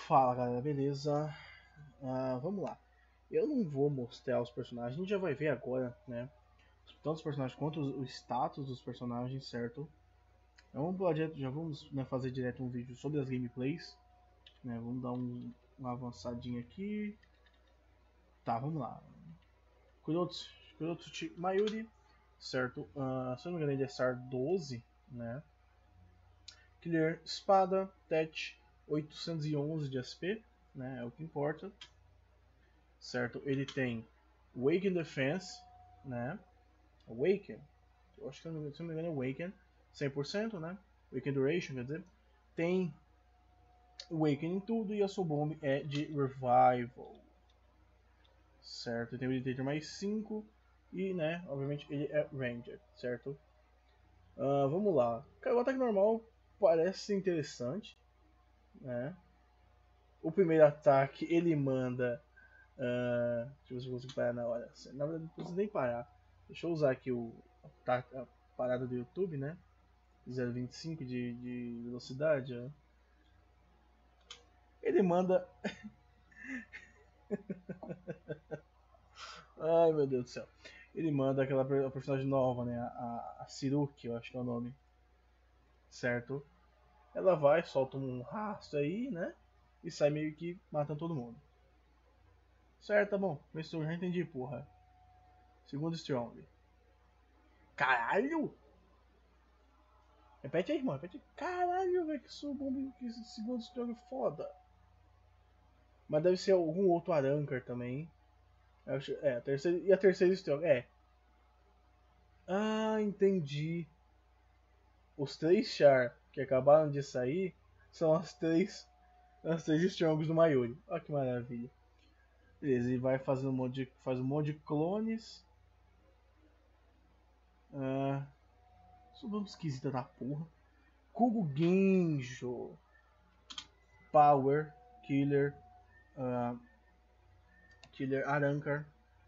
Fala galera, beleza? Vamos lá. Eu não vou mostrar os personagens, a gente já vai ver agora, né? Tanto os personagens quanto o status dos personagens, certo? Então vamos pular direto, já vamos, né, fazer direto um vídeo sobre as gameplays, né? Vamos dar uma avançadinha aqui. Tá, vamos lá. Kurotsuchi Mayuri, certo? Se eu não me engano ele é SAR 12, né? Killer Espada, Tech 811 de SP, né? É o que importa. Certo? Ele tem Awaken Defense, né? Awaken, eu acho que se não me engano é Awaken, 100%, né? Awaken Duration, quer dizer. Tem Awaken em tudo e a sua bomb é de Revival. Certo? Ele tem Meditator mais 5 e, né, obviamente ele é Ranger, certo? Vamos lá. Cara, o ataque normal parece ser interessante, né? O primeiro ataque ele manda. Deixa eu ver se eu consigo parar na hora. Na verdade, não preciso nem parar. Deixa eu usar aqui a parada do YouTube, né? 0,25 de velocidade. Ó. Ele manda. Ai meu Deus do céu. Ele manda aquela personagem nova, né? A Siruki, eu acho que é o nome. Certo? Ela vai, solta um rastro aí, né? E sai meio que matando todo mundo. Certo, tá bom. Mas eu já entendi, porra. Segundo Strong. Caralho! Repete aí, irmão. Repete aí. Caralho, velho, que sou bom, que esse segundo Strong foda. Mas deve ser algum outro Arankar também. A terceira, e a terceira Strong. Entendi. Os três Char que acabaram de sair são as três Strongs do Mayuri. Olha que maravilha. Beleza, ele vai fazendo faz um monte de clones. Sobrou esquisita da porra. Kugo Genjo. Power. Killer. Killer Arankar.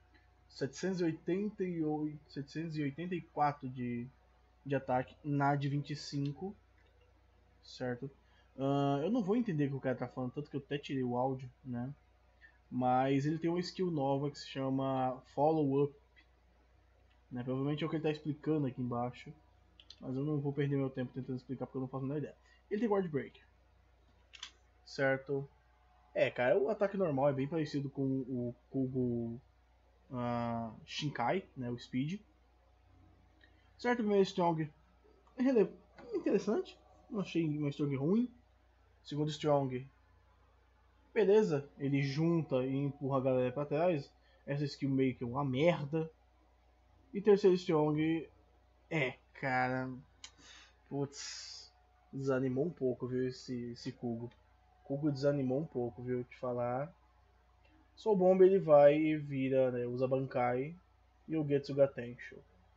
788, 784 de ataque na de 25, certo? Eu não vou entender o que o cara tá falando, tanto que eu até tirei o áudio, né? Mas ele tem uma skill nova que se chama Follow Up, né? Provavelmente é o que ele tá explicando aqui embaixo, mas eu não vou perder meu tempo tentando explicar porque eu não faço a menor ideia. Ele tem Guard Break, certo? Cara, o ataque normal é bem parecido com o Kugo Shinkai, né? O Speed. Certo, primeiro Strong interessante. Não achei uma Strong ruim. Segundo Strong, beleza. Ele junta e empurra a galera pra trás. Essa skill meio que é uma merda. E terceiro Strong, cara. Putz, desanimou um pouco, viu? Esse Kugo. Kugo desanimou um pouco, viu? Te falar. Soul Bomb ele vai e vira, né? Usa Bankai e o Getsuga Tensho.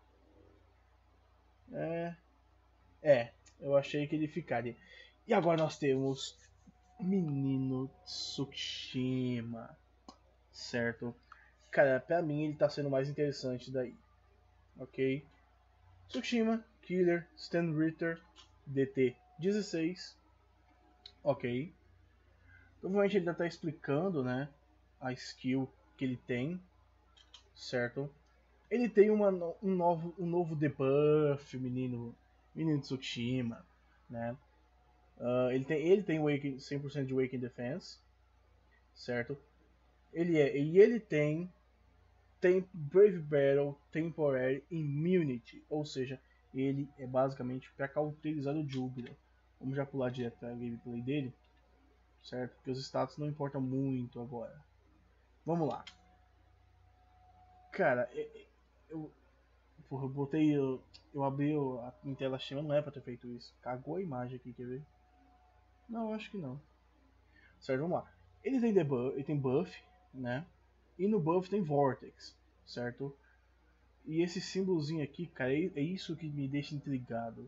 Eu achei que ele ficaria. E agora nós temos Menino Tsukushima, certo? Cara, pra mim ele tá sendo mais interessante daí, ok? Tsukushima, Killer, Stan Ritter, DT 16, ok? Provavelmente ele já tá explicando, né, a skill que ele tem, certo? Ele tem um novo debuff, menino Tsukushima, né? Ele tem 100% de Wake Defense, certo? Ele tem Brave Battle Temporary Immunity, ou seja, ele é basicamente para cauterizar o Júbilo. Vamos já pular direto para a gameplay dele, certo? Porque os status não importam muito agora. Vamos lá. Cara, eu, porra, eu abri a minha tela cheia, não é para ter feito isso. Cagou a imagem aqui, quer ver? Não, acho que não. Certo, vamos lá. Ele tem buff, né? E no buff tem Vortex, certo? E esse símbolozinho aqui, cara, é isso que me deixa intrigado.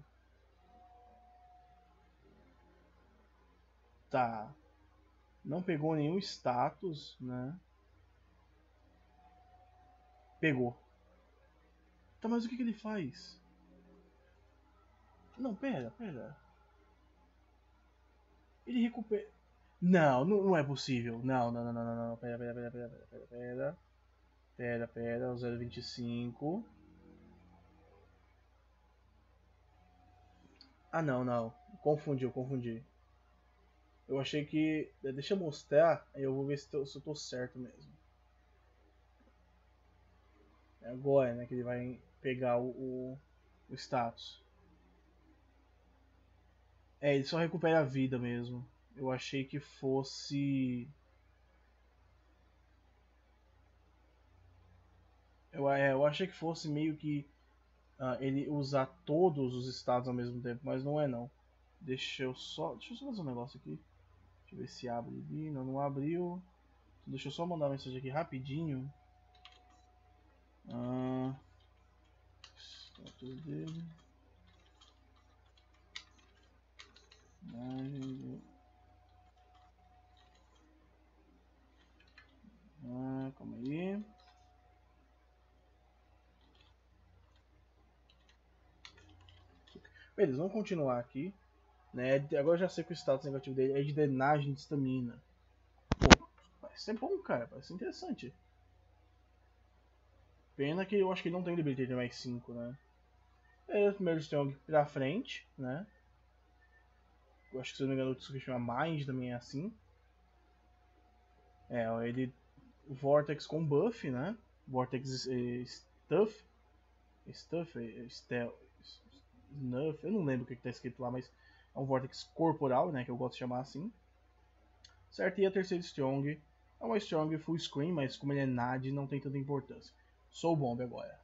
Tá. Não pegou nenhum status, né? Pegou. Tá, mas o que ele faz? Não, pera. Ele recupera. Não, não é possível. Não, não, não, não, não, não. Pera, pera, pera, pera, pera, pera, pera. Pera, pera, o 0,25. Ah, não, não. Confundi, eu confundi. Eu achei que. Deixa eu mostrar, aí eu vou ver se eu tô certo mesmo. É agora, né, que ele vai pegar o status. É, ele só recupera a vida mesmo. Eu achei que fosse. Eu achei que fosse meio que ele usar todos os estados ao mesmo tempo, mas não é não. Deixa eu só fazer um negócio aqui. Deixa eu ver se abre ali. Não, não abriu. Deixa eu só mandar uma mensagem aqui rapidinho. Ah, status dele. Calma aí. Beleza, vamos continuar aqui. Né? Agora eu já sei que o status negativo dele é de drenagem de estamina. Pô, parece ser bom, cara. Parece ser interessante. Pena que eu acho que ele não tem Debilitator mais 5, né? É o primeiro Strong pra frente, né? Eu acho que se eu não me engano o que chama Mind também é assim. É, ele. Vortex com buff, né? Vortex Stuff. Stuff, Snuff, eu não lembro o que tá escrito lá, mas é um Vortex corporal, né? Que eu gosto de chamar assim. Certo? E a terceira Strong é uma Strong full screen, mas como ele é NAD, não tem tanta importância. Sou o Bomb agora.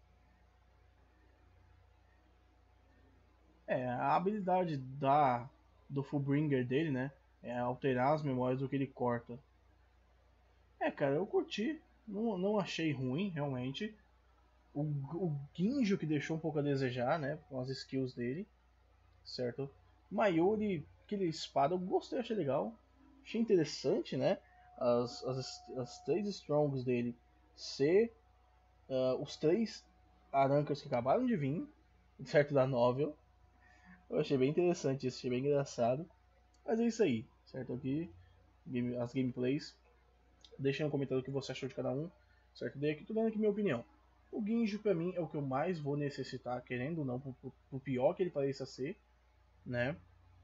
É, a habilidade do Fullbringer dele, né? É alterar as memórias do que ele corta. É, cara, eu curti. Não achei ruim, realmente. O Ginjo que deixou um pouco a desejar, né? Com as skills dele, certo? Mayuri, aquele espada, eu gostei, achei legal. Achei interessante, né? As três Strongs dele ser os três Arancas que acabaram de vir, certo? Da novel. Eu achei bem interessante isso, achei bem engraçado. Mas é isso aí, certo? Aqui, as gameplays. Deixa no comentário o que você achou de cada um, certo? Dei aqui, tô dando aqui minha opinião. O Ginjo pra mim é o que eu mais vou necessitar, querendo ou não, pro pior que ele pareça ser, né?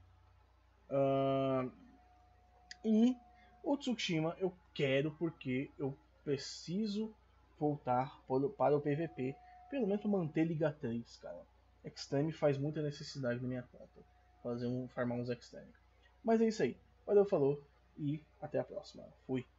Uh, e o Tsushima eu quero porque eu preciso voltar para o PVP, pelo menos manter Liga 3, cara. Extreme faz muita necessidade na minha conta, farmar uns Extreme. Mas é isso aí. Valeu, falou e até a próxima. Fui.